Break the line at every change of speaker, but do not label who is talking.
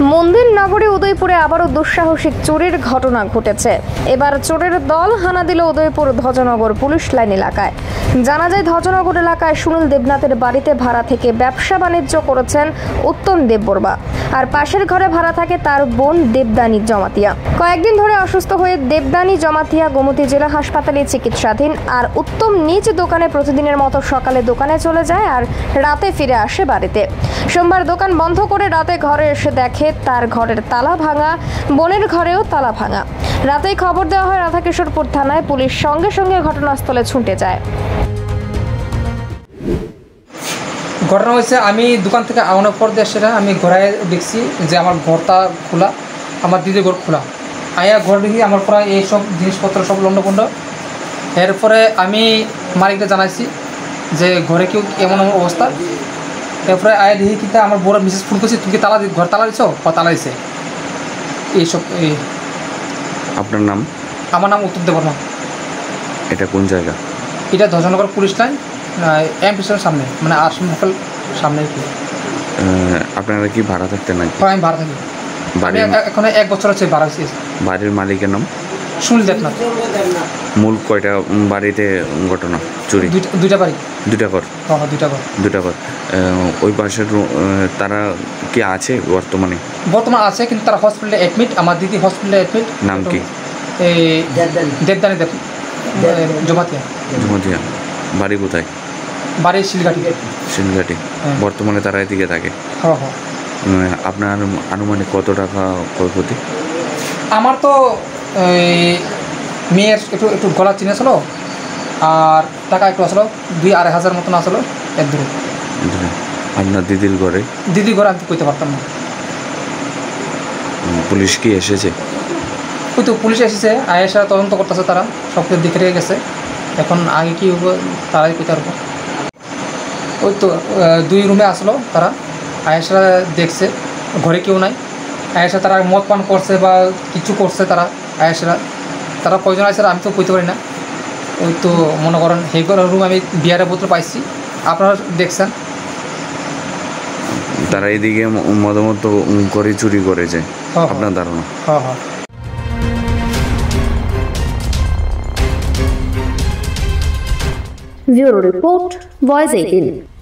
মন্দির নগরী উদয়পুরে আবারও দুঃসাহসিক চুরির ঘটনা ঘটেছে। এবার চোরের দল হানা দিল উদয়পুর ধ্বজনগর পুলিশ লাইন এলাকায়। জানা যায়, ধ্বজনগর এলাকায় সুনীল দেবনাথের বাড়িতে ভাড়া থেকে ব্যবসা বাণিজ্য করেছেন উত্তম দেববর্মা, আর পাশের ঘরে ভাড়া থাকে তার বোন দেবদানী জমাতিয়া। কয়েকদিন ধরে অসুস্থ হয়ে দেবদানী জমাতিয়া গোমতী জেলা হাসপাতালে চিকিৎসাধীন, আর উত্তম নিজ দোকানে প্রতিদিনের মতো সকালে দোকানে চলে যায় আর রাতে ফিরে আসে বাড়িতে। সোমবার দোকান বন্ধ করে রাতে ঘরে এসে দেখে তার ঘরের তালা ভাঙা, বোনের ঘরেও তালা ভাঙা। রাতেই খবর দেওয়া হয় রাধাকিশোরপুর থানায়। পুলিশ সঙ্গে সঙ্গে ঘটনাস্থলে ছুটে যায়।
ঘটনা হয়েছে, আমি দোকান থেকে আনার পর সেটা আমি ঘরে দেখছি যে আমার ঘরটা খোলা, আমার দিদির ঘর খোলা। আয়া ঘর দেখি আমার প্রায় এইসব জিনিসপত্র সব লন্ডভন্ড। এরপরে আমি মালিকটা জানাইছি যে ঘরে কেউ এমন অবস্থা। এরপরে আয়া দেখি কিন্তু আমার বড় মিসেস ফোন করছি, তুমি কি তালা ঘর তালা দিছ? তালা দিছে। এইসব।
আপনার নাম?
আমার নাম উত্তম দেববর্মা।
এটা কোন জায়গা?
এটা ধ্বজনগর পুলিশ লাইন, এমপিসের সামনে, মানে আশ্রম হোটেল সামনে।
আপনারা কি ভাড়া থাকতেন নাকি?
আমি ভাড়া থাকি। এখন 1 বছর হচ্ছে ভাড়া হয়েছে।
বাড়ির মালিকের নাম?
সুনীল দেবনাথ।
মূল কয়টা বাড়িতে ঘটনা চুরি?
দুইটা বাড়ি,
দুইটা ঘর।
হ্যাঁ, দুইটা ঘর।
ওই পাশের তারা কি আছে বর্তমানে?
আছে, কিন্তু তারা হসপিটালে অ্যাডমিট। আমার দিদি হসপিটালে অ্যাডমিট।
নাম কি?
দেবদানী জমাতিয়া।
জমাতিয়া। বাড়ি কোথায়?
বাড়ি শিলঘাটি।
বর্তমানে তারা এদিকে থাকে।
হ্যাঁ।
আপনার আনুমানিক কত টাকা ক্ষয়ক্ষতি?
আমার তো মেয়ের একটু গলা চিনে আসলো, আর টাকা একটু আসলো 2-2.5 হাজার মতন আসলো এর দূরে।
আপনার দিদির ঘরে?
দিদির ঘরে আমি কইতে পারতাম না।
পুলিশ কি এসেছে?
ওই তো পুলিশ এসেছে, আয়েসা তদন্ত করতেছে। তারা সব কিছু দেখে রেখে গেছে। এখন আগে কী হবো তারাই কইতে পারবো। ওই তো 2 রুমে আসলো তারা। আয়েসা দেখছে ঘরে কেউ নাই। আয়েসা তারা মদ পান করছে বা কিছু করছে তারা। তারা কয়জন আছে আমি তো কইতে পারি না। ওই তো মনে করেন হেগুলো রুম আমি বিয়ারের বোতল পাইছি, আপনারা দেখছেন।
তারা এদিকে মতামত করে চুরি করেছে আপনার ধারণা?
হ্যাঁ। Bureau report, voice 18।